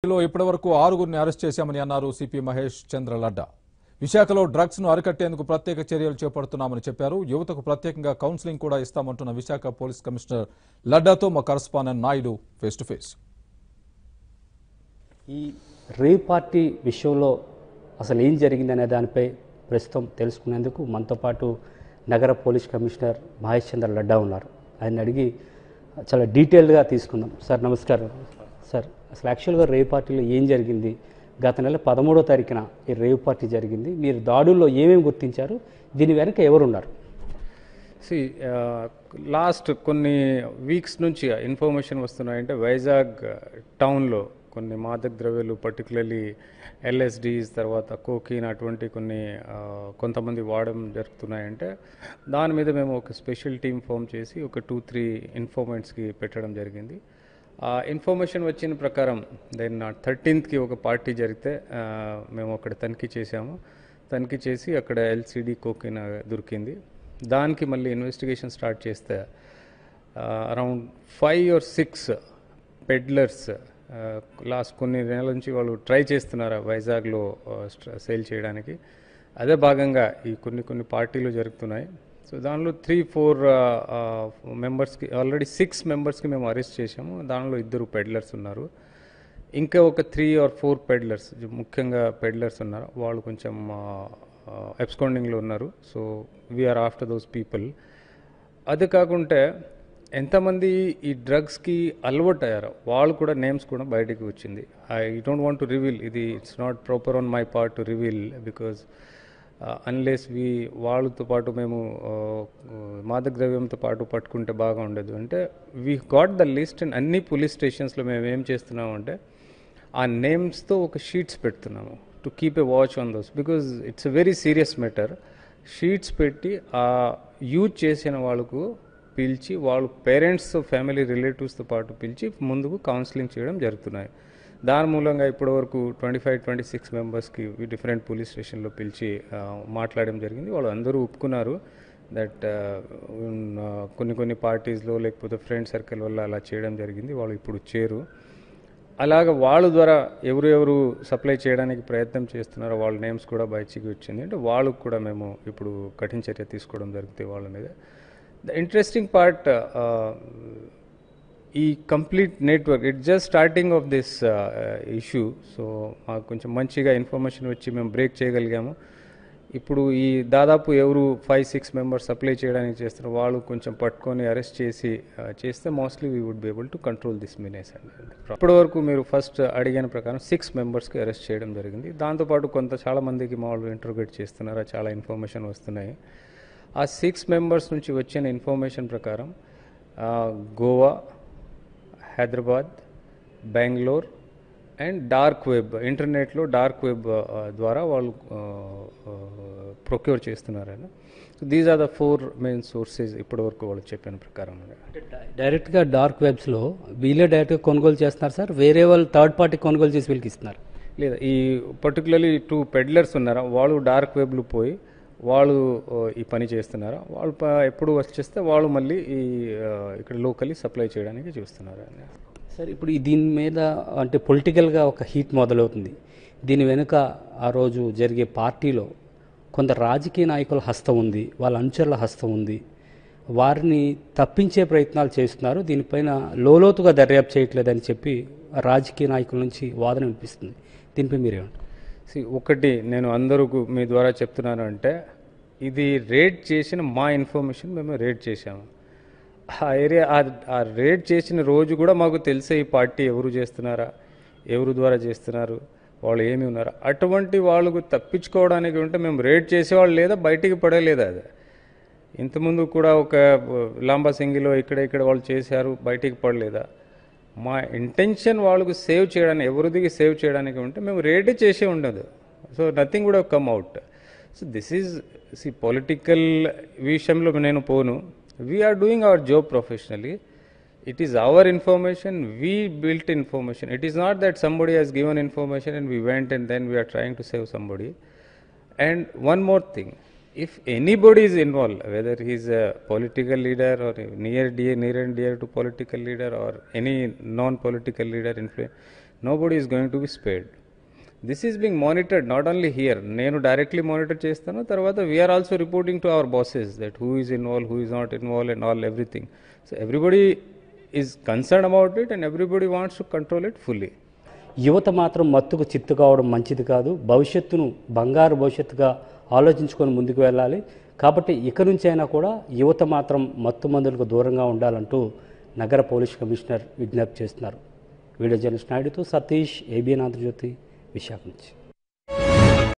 కేసులో ఇప్పటివరకు 6గురిని అరెస్ట్ చేశామని అన్నారు సిపి మహేష్ చంద్ర లడ్డా. విశాఖలో డ్రగ్స్ ను అరికట్టేందుకు ప్రత్యేక చర్యలు చేపడుతున్నామని చెప్పారు. యువతకు ప్రత్యేకంగా కౌన్సిలింగ్ కూడా ఇస్తామంటున్న విశాఖ పోలీస్ కమిషనర్ లడ్డాతో మా correspondent Naidu face to face. ఈ రేవ్ పార్టీ విషయంలో అసలు ఏం జరిగిందనే దానిపై ప్రస్తుతం తెలుసుకునేందుకు మనతో పాటు నగర పోలీస్ కమిషనర్ మహేష్ చంద్ర లడ్డా ఉన్నారు. ఆయన అడిగి చాలా డీటెయిల్గా తీసుకుందాం. సార్ నమస్కారం. సార్ అసలు యాక్చువల్గా రేవ్ పార్టీలో ఏం జరిగింది? గత నెల 13వ తారీఖున ఈ రేవ్ పార్టీ జరిగింది. మీరు దాడుల్లో ఏమేమి గుర్తించారు? దీని వెనక ఎవరున్నారు? లాస్ట్ కొన్ని వీక్స్ నుంచి ఇన్ఫర్మేషన్ వస్తున్నాయంటే వైజాగ్ టౌన్లో కొన్ని మాదక ద్రవ్యాలు పర్టికులర్లీ ఎల్ఎస్డీస్ తర్వాత కోకీన్ అటువంటి కొంతమంది వాడడం జరుగుతున్నాయంటే దాని మీద మేము ఒక స్పెషల్ టీమ్ ఫామ్ చేసి ఒక 2-3 ఇన్ఫార్మెంట్స్కి పెట్టడం జరిగింది. ఆ ఇన్ఫర్మేషన్ వచ్చిన ప్రకారం దెన్ 13th ఒక పార్టీ జరిగితే మేము అక్కడ తనిఖీ చేసాము. తనిఖీ చేసి అక్కడ ఎల్సిడి కోకిన్ దొరికింది. దానికి మళ్ళీ ఇన్వెస్టిగేషన్ స్టార్ట్ చేస్తే అరౌండ్ 5 or 6 పెడ్లర్స్ లాస్ట్ కొన్ని నెలల నుంచి వాళ్ళు ట్రై చేస్తున్నారు వైజాగ్లో సేల్ చేయడానికి. అదే భాగంగా ఈ కొన్ని పార్టీలు జరుగుతున్నాయి. సో దానిలో 3-4 మెంబర్స్కి ఆల్రెడీ 6 మెంబర్స్కి మేము అరెస్ట్ చేసాము. దానిలో 2 పెడ్లర్స్ ఉన్నారు. ఇంకా ఒక 3 or 4 పెడ్లర్స్ ముఖ్యంగా పెడ్లర్స్ ఉన్నారు. వాళ్ళు కొంచెం ఎబ్స్కాండింగ్లో ఉన్నారు. So we're after those people. అది కాకుంటే ఎంతమంది ఈ డ్రగ్స్కి అలవాటు అయ్యారో వాళ్ళు కూడా నేమ్స్ కూడా బయటికి వచ్చింది. I don't want to reveal. ఇది it's not proper on my part to reveal because unless వాళ్ళతో పాటు మేము మాదక ద్రవ్యంతో పాటు పట్టుకుంటే బాగా ఉండదు. అంటే we got the list and అన్ని పోలీస్ స్టేషన్స్లో మేము ఏం చేస్తున్నాము అంటే ఆ నేమ్స్తో ఒక షీట్స్ పెడుతున్నాము to keep a watch on those because it's a very serious matter. Sheets పెట్టి ఆ యూజ్ చేసిన వాళ్ళకు పిలిచి వాళ్ళ పేరెంట్స్ ఫ్యామిలీ రిలేటివ్స్తో పాటు పిలిచి ముందుకు కౌన్సిలింగ్ చేయడం జరుగుతున్నాయి. దాని మూలంగా ఇప్పటివరకు 25-26 మెంబర్స్కి డిఫరెంట్ పోలీస్ స్టేషన్లో పిలిచి మాట్లాడడం జరిగింది. వాళ్ళు అందరూ ఒప్పుకున్నారు దట్ కొన్ని పార్టీస్లో లేకపోతే ఫ్రెండ్ సర్కిల్ వల్ల అలా చేయడం జరిగింది. వాళ్ళు ఇప్పుడు చేరు అలాగ వాళ్ళ ద్వారా ఎవరు సప్లై చేయడానికి ప్రయత్నం చేస్తున్నారో వాళ్ళ నేమ్స్ కూడా బయటికి వచ్చింది. అంటే వాళ్ళకు కూడా మేము ఇప్పుడు కఠిన చర్య తీసుకోవడం జరుగుతుంది వాళ్ళ మీద. ద ఇంట్రెస్టింగ్ పార్ట్ ఈ complete network it just starting of this issue. So మాకు కొంచెం మంచిగా ఇన్ఫర్మేషన్ వచ్చి మేము బ్రేక్ చేయగలిగాము. ఇప్పుడు ఈ దాదాపు ఎవరు 5-6 మెంబర్స్ సప్లై చేయడానికి చేస్తారు వాళ్ళు కొంచెం పట్టుకొని అరెస్ట్ చేస్తే mostly we would be able to control this menace అండి. ఇప్పటివరకు మీరు ఫస్ట్ అడిగిన ప్రకారం 6 మెంబర్స్కి అరెస్ట్ చేయడం జరిగింది. దాంతోపాటు చాలా మందికి మామూలు ఇంటర్వ్యూట్ చేస్తున్నారు. చాలా ఇన్ఫర్మేషన్ వస్తున్నాయి. ఆ 6 మెంబర్స్ నుంచి వచ్చిన ఇన్ఫర్మేషన్ ప్రకారం Goa, Hyderabad, Bengaluru and dark web ఇంటర్నెట్లో డార్క్ వెబ్ ద్వారా వాళ్ళు ప్రొక్యూర్ చేస్తున్నారని. So these are the 4 main sources ఇప్పటివరకు వాళ్ళు చెప్పిన ప్రకారం. డైరెక్ట్గా డార్క్ వెబ్స్లో వీళ్ళే డైరెక్ట్గా కొనుగోలు చేస్తున్నారు సార్? వేరే వాళ్ళు థర్డ్ పార్టీ కొనుగోలు చేసి వీళ్ళకి ఇస్తున్నారు? లేదా ఈ పర్టికులర్లీ 2 పెడ్లర్స్ ఉన్నారా వాళ్ళు డార్క్ వెబ్లు పోయి వాళ్ళు ఈ పని చేస్తున్నారు. వాళ్ళు ఎప్పుడు వచ్చేస్తే వాళ్ళు మళ్ళీ ఇక్కడ లోకల్లీ సప్లై చేయడానికి చూస్తున్నారు. సార్ ఇప్పుడు దీని మీద అంటే పొలిటికల్గా ఒక హీట్ మొదలవుతుంది. దీని వెనుక ఆ రోజు జరిగే పార్టీలో కొంత రాజకీయ నాయకుల హస్తం ఉంది, వాళ్ళ అనుచరుల హస్తం ఉంది. వారిని తప్పించే ప్రయత్నాలు చేస్తున్నారు. దీనిపైన లోతుగా దర్యాప్తు చేయట్లేదని చెప్పి రాజకీయ నాయకుల నుంచి వాదన వినిపిస్తుంది. దీనిపై మీరేమంటారు? ఒకటి నేను అందరికీ మీ ద్వారా చెప్తున్నాను అంటే ఇది రేడ్ చేసిన మా ఇన్ఫర్మేషన్ మేము రేడ్ చేసాము. ఆ ఏరియా ఆ రేడ్ చేసిన రోజు కూడా మాకు తెలిసే ఈ పార్టీ ఎవరు చేస్తున్నారా, ఎవరు ద్వారా చేస్తున్నారు, వాళ్ళు ఏమి ఉన్నారు. అటువంటి వాళ్ళకు తప్పించుకోవడానికి ఉంటే మేము రేడ్ చేసేవాళ్ళు లేదా బయటికి పడలేదా? అది ఇంతకుముందు కూడా ఒక లాంబా సింగిలో ఇక్కడ వాళ్ళు చేశారు, బయటికి పడలేదా? మా ఇంటెన్షన్ వాళ్ళకు సేవ్ చేయడానికి ఎవరిదికి సేవ్ చేయడానికి ఉంటే మేము రేడే చేసే ఉండదు. So nothing would have come out. So this is political విషయంలో నేను పోను. We're doing our job professionally. It is our information, we built information. It is not that somebody has given information and we went and then we are trying to save somebody. And one more thing, if anybody is involved, whether he is a political leader or near and dear to political leader or any non-political leader, nobody is going to be spared. This is being monitored not only here, నేను directly monitor చేస్తాను, తర్వాత we're also reporting to our bosses that who is involve, who is not involve and all everything. So everybody is concern about it and everybody wants to control it fully. యువత మాత్రం మత్తుకు చిత్తు కావడం మంచిది కాదు, భవిష్యత్తును బంగారు భవిష్యత్తుగా ఆలోచించుకొని ముందుకు వెళ్ళాలి. కాబట్టి ఇక నుంచి అయినా కూడా యువత మాత్రం మత్తు మందులకు దూరంగా ఉండాలంటూ నగర పోలీస్ కమిషనర్ విజ్ఞప్తి చేస్తున్నారు. వీడియో జర్నలిస్ట్ నాయుడుతో సతీష్, ABN ఆంధ్రజ్యోతి, విశాఖ నుంచి.